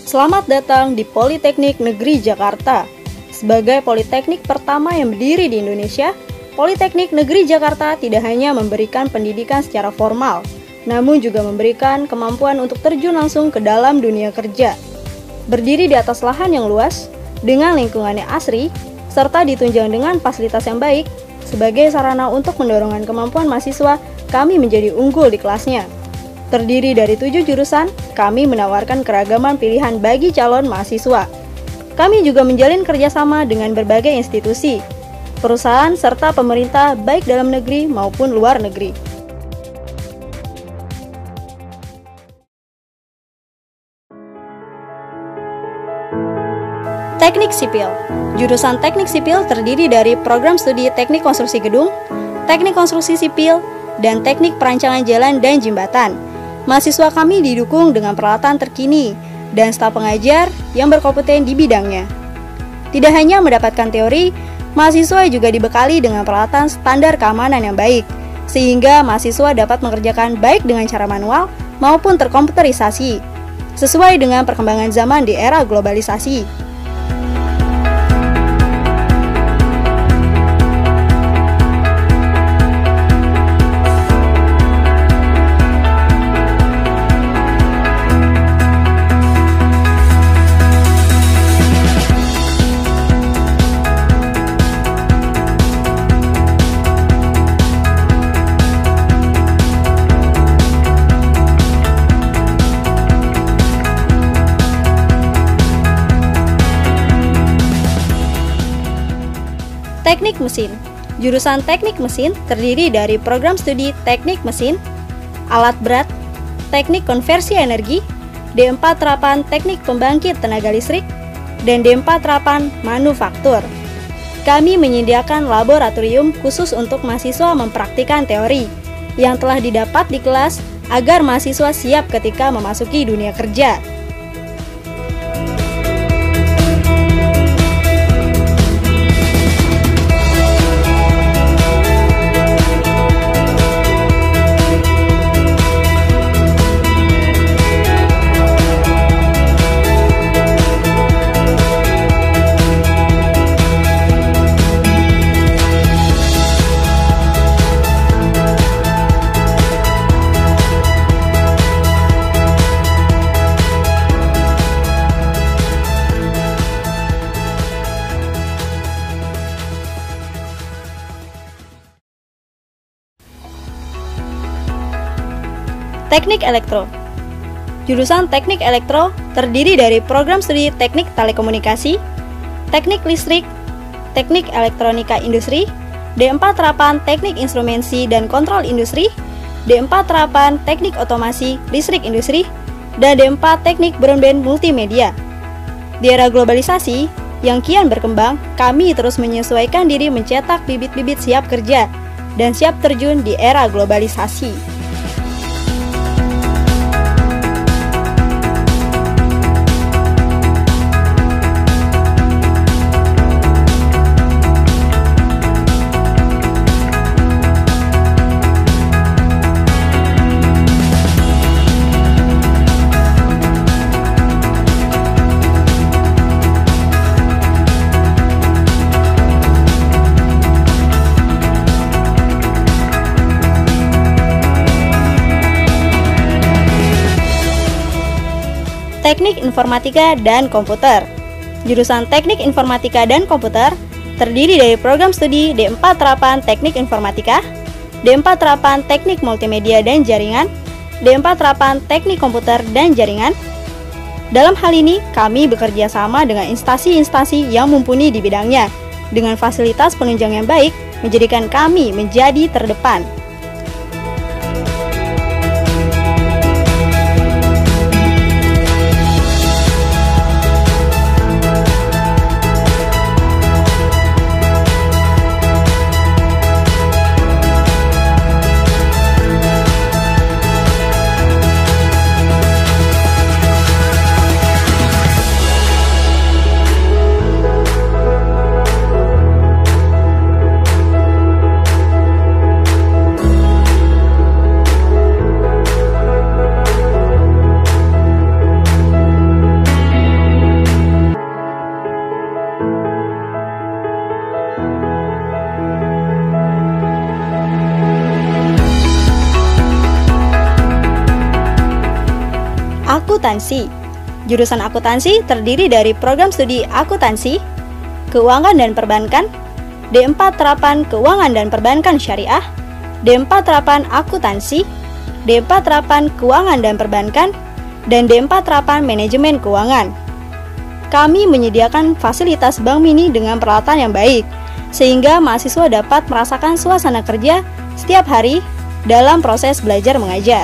Selamat datang di Politeknik Negeri Jakarta. Sebagai politeknik pertama yang berdiri di Indonesia, Politeknik Negeri Jakarta tidak hanya memberikan pendidikan secara formal, namun juga memberikan kemampuan untuk terjun langsung ke dalam dunia kerja. Berdiri di atas lahan yang luas, dengan lingkungannya asri, serta ditunjang dengan fasilitas yang baik, sebagai sarana untuk mendorongkan kemampuan mahasiswa, kami menjadi unggul di kelasnya. Terdiri dari 7 jurusan, kami menawarkan keragaman pilihan bagi calon mahasiswa. Kami juga menjalin kerjasama dengan berbagai institusi, perusahaan, serta pemerintah baik dalam negeri maupun luar negeri. Teknik Sipil. Jurusan Teknik Sipil terdiri dari program studi Teknik Konstruksi Gedung, Teknik Konstruksi Sipil, dan Teknik Perancangan Jalan dan Jembatan. Mahasiswa kami didukung dengan peralatan terkini dan staf pengajar yang berkompeten di bidangnya. Tidak hanya mendapatkan teori, mahasiswa juga dibekali dengan peralatan standar keamanan yang baik, sehingga mahasiswa dapat mengerjakan baik dengan cara manual maupun terkomputerisasi, sesuai dengan perkembangan zaman di era globalisasi. Teknik Mesin. Jurusan Teknik Mesin terdiri dari program studi Teknik Mesin, Alat Berat, Teknik Konversi Energi, D4 Terapan Teknik Pembangkit Tenaga Listrik, dan D4 Terapan Manufaktur. Kami menyediakan laboratorium khusus untuk mahasiswa mempraktikkan teori yang telah didapat di kelas agar mahasiswa siap ketika memasuki dunia kerja. Teknik Elektro. Jurusan Teknik Elektro terdiri dari program studi Teknik Telekomunikasi, Teknik Listrik, Teknik Elektronika Industri, D4 Terapan Teknik Instrumensi dan Kontrol Industri, D4 Terapan Teknik Otomasi Listrik Industri, dan D4 Teknik Broadband Multimedia. Di era globalisasi yang kian berkembang, kami terus menyesuaikan diri mencetak bibit-bibit siap kerja dan siap terjun di era globalisasi. Teknik Informatika dan Komputer. Jurusan Teknik Informatika dan Komputer terdiri dari program studi D4 Terapan Teknik Informatika, D4 Terapan Teknik Multimedia dan Jaringan, D4 Terapan Teknik Komputer dan Jaringan. Dalam hal ini, kami bekerja sama dengan instansi-instansi yang mumpuni di bidangnya, dengan fasilitas penunjang yang baik, menjadikan kami menjadi terdepan. akuntansi. Jurusan akuntansi terdiri dari program studi akuntansi, keuangan dan perbankan, D4 terapan keuangan dan perbankan syariah, D4 terapan akuntansi, D4 terapan keuangan dan perbankan, dan D4 terapan manajemen keuangan. Kami menyediakan fasilitas bank mini dengan peralatan yang baik, sehingga mahasiswa dapat merasakan suasana kerja setiap hari dalam proses belajar mengajar.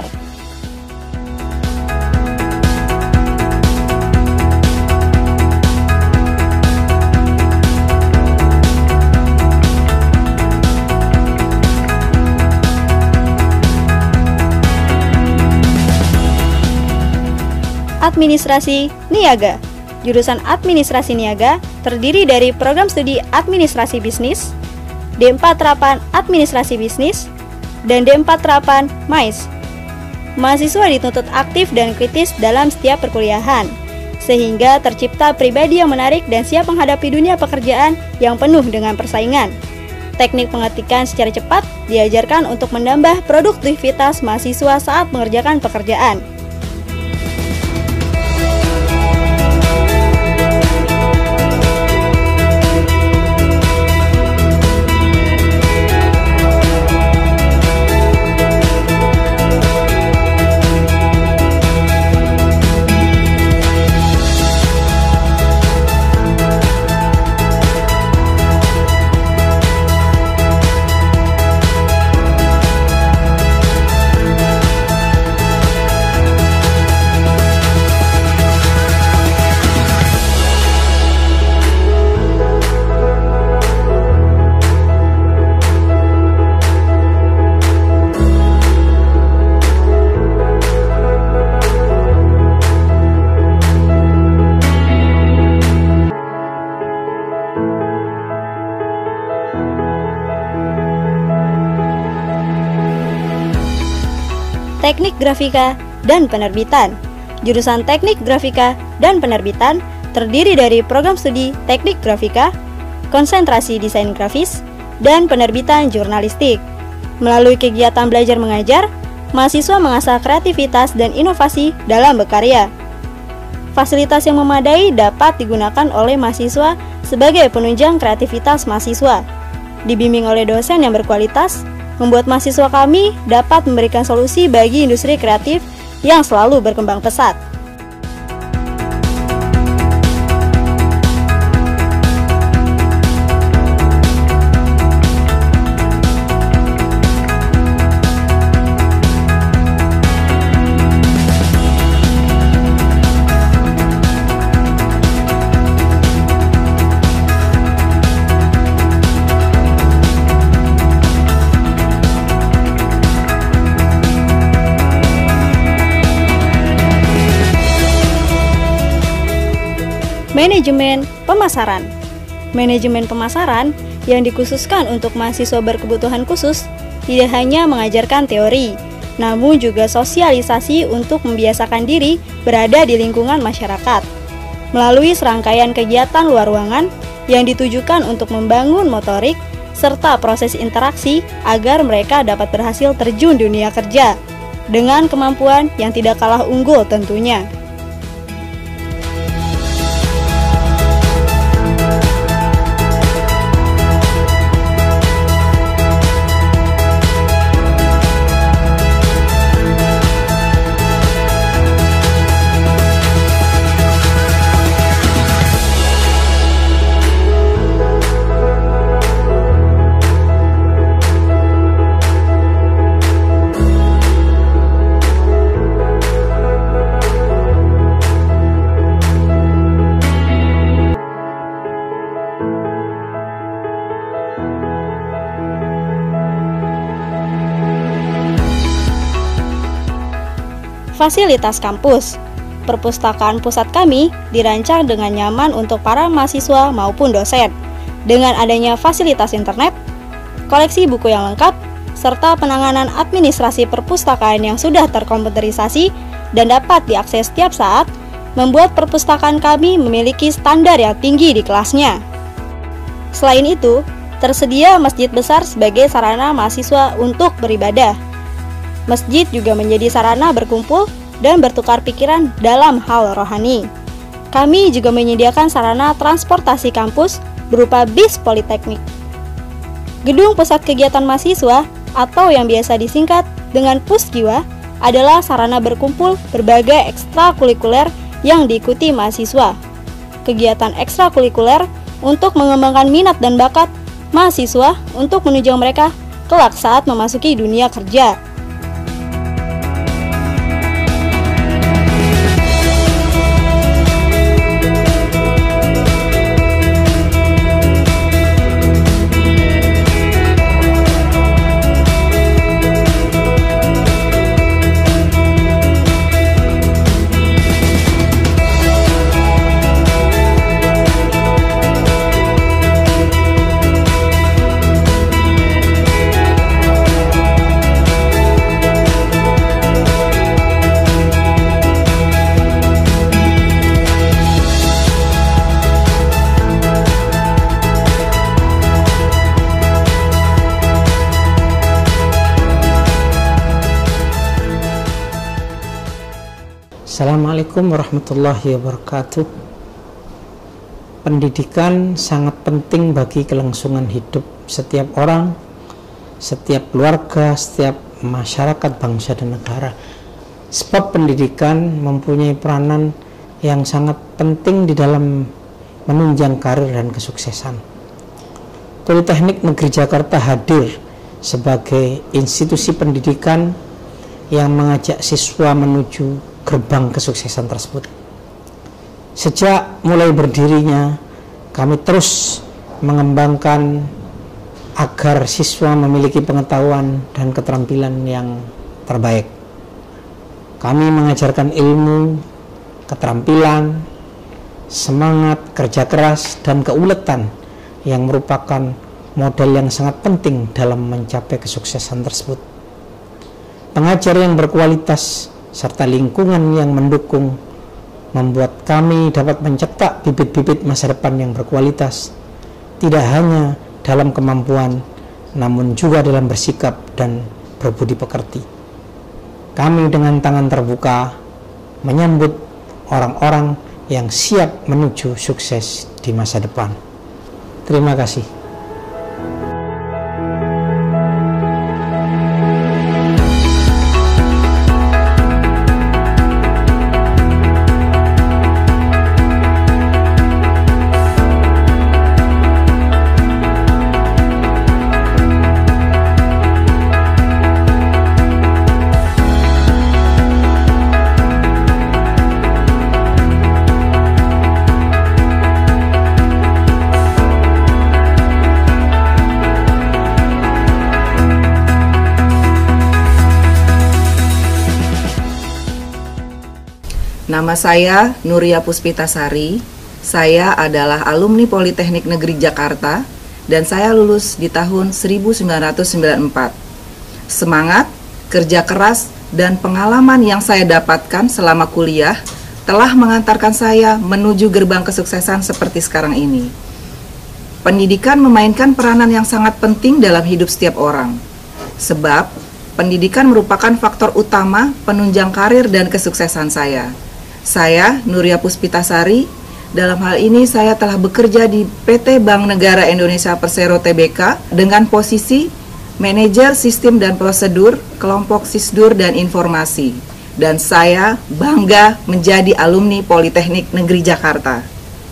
Administrasi Niaga. Jurusan Administrasi Niaga terdiri dari program studi Administrasi Bisnis, D4 terapan Administrasi Bisnis, dan D4 terapan MAIS. Mahasiswa dituntut aktif dan kritis dalam setiap perkuliahan, sehingga tercipta pribadi yang menarik dan siap menghadapi dunia pekerjaan yang penuh dengan persaingan. Teknik pengetikan secara cepat diajarkan untuk menambah produktivitas mahasiswa saat mengerjakan pekerjaan. Teknik Grafika dan Penerbitan. Jurusan Teknik Grafika dan Penerbitan terdiri dari program studi Teknik Grafika, konsentrasi desain grafis, dan penerbitan jurnalistik. Melalui kegiatan belajar mengajar, mahasiswa mengasah kreativitas dan inovasi dalam berkarya. Fasilitas yang memadai dapat digunakan oleh mahasiswa sebagai penunjang kreativitas mahasiswa. Dibimbing oleh dosen yang berkualitas, membuat mahasiswa kami dapat memberikan solusi bagi industri kreatif yang selalu berkembang pesat. Manajemen Pemasaran. Manajemen pemasaran yang dikhususkan untuk mahasiswa berkebutuhan khusus tidak hanya mengajarkan teori, namun juga sosialisasi untuk membiasakan diri berada di lingkungan masyarakat. Melalui serangkaian kegiatan luar ruangan yang ditujukan untuk membangun motorik serta proses interaksi agar mereka dapat berhasil terjun dunia kerja dengan kemampuan yang tidak kalah unggul tentunya. Fasilitas kampus. Perpustakaan pusat kami dirancang dengan nyaman untuk para mahasiswa maupun dosen, dengan adanya fasilitas internet, koleksi buku yang lengkap, serta penanganan administrasi perpustakaan yang sudah terkomputerisasi dan dapat diakses setiap saat, membuat perpustakaan kami memiliki standar yang tinggi di kelasnya. Selain itu, tersedia masjid besar sebagai sarana mahasiswa untuk beribadah. Masjid juga menjadi sarana berkumpul dan bertukar pikiran dalam hal rohani. Kami juga menyediakan sarana transportasi kampus berupa bis politeknik. Gedung Pusat Kegiatan Mahasiswa atau yang biasa disingkat dengan Puskiwa adalah sarana berkumpul berbagai ekstrakurikuler yang diikuti mahasiswa. Kegiatan ekstrakurikuler untuk mengembangkan minat dan bakat mahasiswa untuk menunjang mereka kelak saat memasuki dunia kerja. Assalamualaikum warahmatullahi wabarakatuh. Pendidikan sangat penting bagi kelangsungan hidup setiap orang, setiap keluarga, setiap masyarakat, bangsa dan negara. Sebab pendidikan mempunyai peranan yang sangat penting di dalam menunjang karir dan kesuksesan. Politeknik Negeri Jakarta hadir sebagai institusi pendidikan yang mengajak siswa menuju gerbang kesuksesan tersebut. Sejak mulai berdirinya, kami terus mengembangkan agar siswa memiliki pengetahuan dan keterampilan yang terbaik. Kami mengajarkan ilmu, keterampilan, semangat, kerja keras, dan keuletan yang merupakan modal yang sangat penting dalam mencapai kesuksesan tersebut. Pengajar yang berkualitas serta lingkungan yang mendukung membuat kami dapat mencetak bibit-bibit masa depan yang berkualitas, tidak hanya dalam kemampuan namun juga dalam bersikap dan berbudi pekerti. Kami dengan tangan terbuka menyambut orang-orang yang siap menuju sukses di masa depan. Terima kasih. Nama saya Nuria Puspitasari. Saya adalah alumni Politeknik Negeri Jakarta dan saya lulus di tahun 1994. Semangat, kerja keras, dan pengalaman yang saya dapatkan selama kuliah telah mengantarkan saya menuju gerbang kesuksesan seperti sekarang ini. Pendidikan memainkan peranan yang sangat penting dalam hidup setiap orang. Sebab, pendidikan merupakan faktor utama penunjang karir dan kesuksesan saya. Saya, Nuria Puspitasari, dalam hal ini saya telah bekerja di PT Bank Negara Indonesia Persero Tbk dengan posisi Manajer Sistem dan Prosedur Kelompok Sisdur dan Informasi. Dan saya bangga menjadi alumni Politeknik Negeri Jakarta.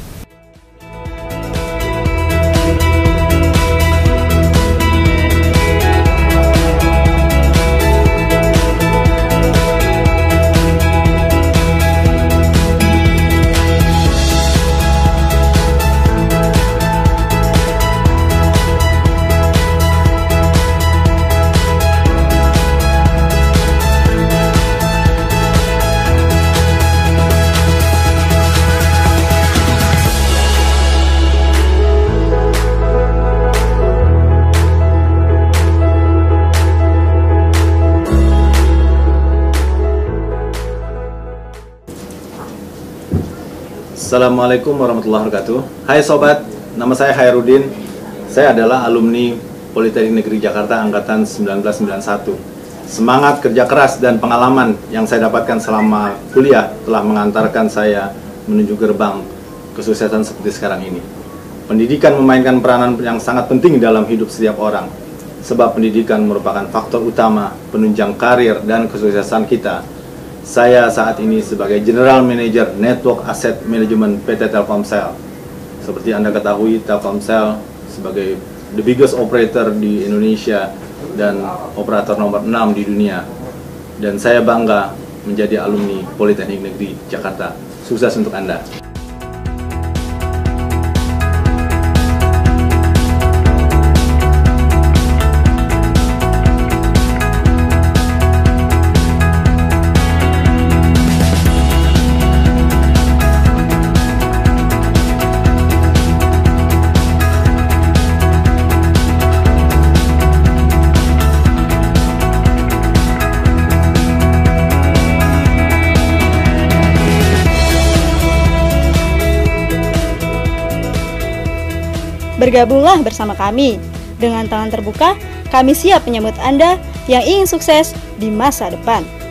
Assalamualaikum warahmatullahi wabarakatuh. Hai sobat, nama saya Hairudin. Saya adalah alumni Politeknik Negeri Jakarta angkatan 1991. Semangat kerja keras dan pengalaman yang saya dapatkan selama kuliah telah mengantarkan saya menuju gerbang kesuksesan seperti sekarang ini. Pendidikan memainkan peranan yang sangat penting dalam hidup setiap orang, sebab pendidikan merupakan faktor utama penunjang karir dan kesuksesan kita. Saya saat ini sebagai General Manager Network Asset Management PT Telkomsel. Seperti Anda ketahui, Telkomsel sebagai the biggest operator di Indonesia dan operator nomor 6 di dunia. Dan saya bangga menjadi alumni Politeknik Negeri Jakarta. Sukses untuk Anda. Bergabunglah bersama kami. Dengan tangan terbuka, kami siap menyambut Anda yang ingin sukses di masa depan.